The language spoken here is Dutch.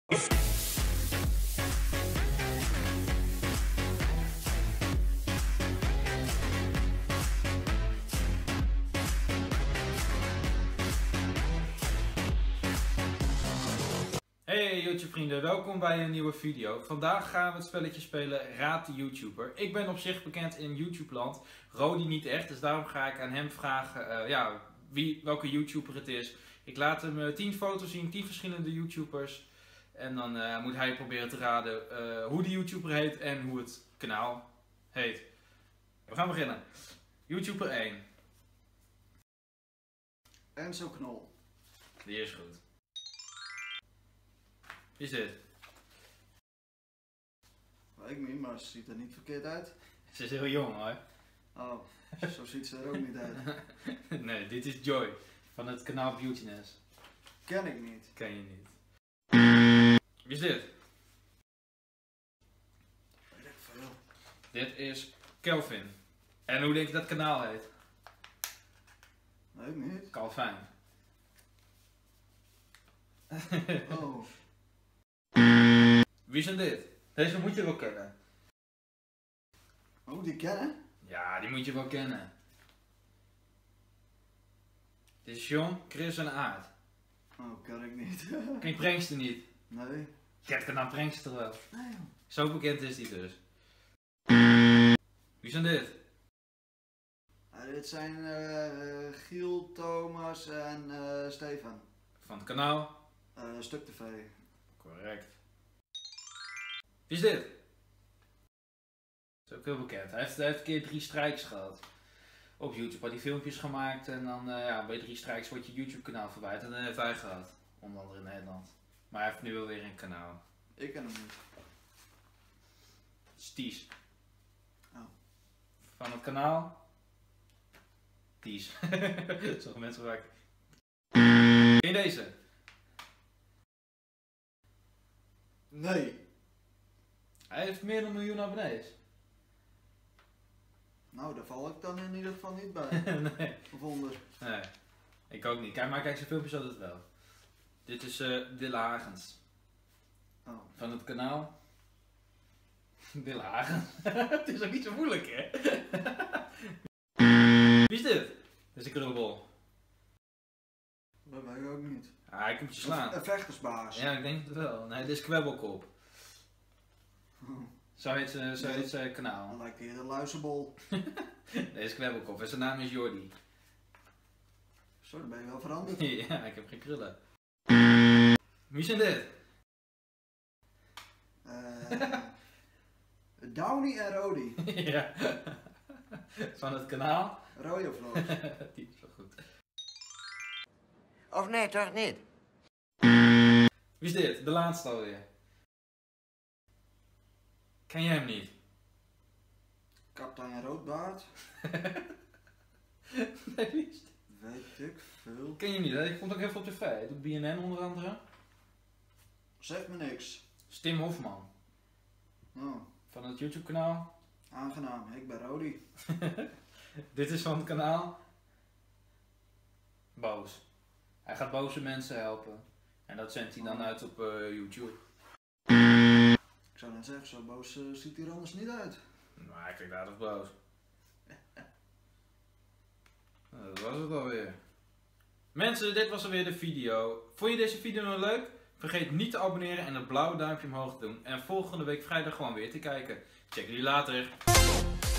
Hey YouTube vrienden, welkom bij een nieuwe video. Vandaag gaan we het spelletje spelen Raad de YouTuber. Ik ben op zich bekend in YouTube land, Rody niet echt, dus daarom ga ik aan hem vragen welke YouTuber het is. Ik laat hem 10 foto's zien, 10 verschillende YouTubers. En dan moet hij proberen te raden hoe de YouTuber heet en hoe het kanaal heet. We gaan beginnen. YouTuber 1. Enzo Knol. Die is goed. Wie is dit? Weet ik niet, maar ze ziet er niet verkeerd uit. Ze is heel jong hoor. Oh, zo ziet ze er ook niet uit. Nee, dit is Joy van het kanaal Beautiness. Ken ik niet. Ken je niet. Wie is dit? Weet ik veel. Dit is Kelvin. En hoe denk je dat kanaal heet? Weet ik niet. Calvin. Oh. Wie is dit? Deze moet je wel kennen. Oh, die kennen? Ja, die moet je wel kennen. Dit is John, Chris en Aard. Oh, ken ik niet. Ken je Prankster niet? Nee. Kijk het kanaal Prankster wel. Nee joh. Zo bekend is die dus. Wie zijn dit? Dit zijn Giel, Thomas en Stefan. Van het kanaal? Stuk TV. Correct. Wie is dit? Dat is ook heel bekend. Hij heeft een keer 3 strijks gehad. Op YouTube had hij filmpjes gemaakt en dan bij 3 strijks wordt je YouTube kanaal verwijderd. En dat heeft hij gehad. Onder andere in Nederland. Maar hij heeft nu wel weer een kanaal. Ik ken hem niet. Sties. Oh. Van het kanaal? Ties. Sommige mensen vaak. Ken je deze? Nee. Hij heeft meer dan 1 miljoen abonnees. Nou, daar val ik dan in ieder geval niet bij. Nee. Of onder. Nee. Ik ook niet. Kijk, maar kijk zijn filmpjes altijd wel. Dit is Dille Hagens. Oh. Van het kanaal. Dille Hagens. Het is ook niet zo moeilijk, hè? Wie is dit? Dit is een krullenbol. Dat weet ik ook niet. Ah, ik moet je slaan. Een vechtersbaas. Ja, ik denk het wel. Nee, dit is Kwebbelkop. Zo heet zijn kanaal. Dan lijkt hij een luizenbol. Deze is Kwebbelkop en zijn naam is Jordi. Zo, dan ben je wel veranderd. Ja, ik heb geen krullen. Wie zijn dit? Downy en Rody. Ja. Van het kanaal. Royo Vlogs. Die is wel goed. Of nee, toch niet? Wie is dit? De laatste alweer. Ken jij hem niet? Kapitein Roodbaard. Nee, wie is dit? Weet ik veel. Ken je hem niet? Hij komt ook even op tv. Hij doet BNN onder andere. Zeg me niks. Tim Hofman. Oh, Van het YouTube kanaal. aangenaam. Ik ben Rody. Dit is van het kanaal. Boos. Hij gaat boze mensen helpen. En dat zendt hij dan uit op YouTube. Ik zou net zeggen, zo boos ziet hij er anders niet uit. Maar hij klinkt aardig boos. Nou, dat was het alweer. Mensen, dit was alweer de video. Vond je deze video nou leuk? Vergeet niet te abonneren en een blauwe duimpje omhoog te doen. En volgende week vrijdag gewoon weer te kijken. Check jullie later.